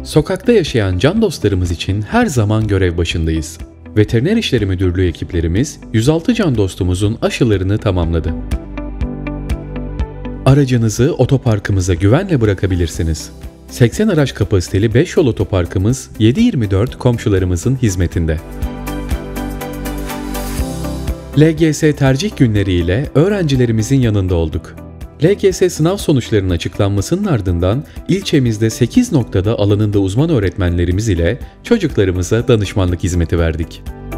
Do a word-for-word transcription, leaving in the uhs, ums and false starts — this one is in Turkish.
Sokakta yaşayan can dostlarımız için her zaman görev başındayız. Veteriner İşleri Müdürlüğü ekiplerimiz yüz altı can dostumuzun aşılarını tamamladı. Aracınızı otoparkımıza güvenle bırakabilirsiniz. seksen araç kapasiteli beş yol otoparkımız yedi yirmi dört komşularımızın hizmetinde. L G S tercih günleriyle öğrencilerimizin yanında olduk. L G S sınav sonuçlarının açıklanmasının ardından ilçemizde sekiz noktada alanında uzman öğretmenlerimiz ile çocuklarımıza danışmanlık hizmeti verdik.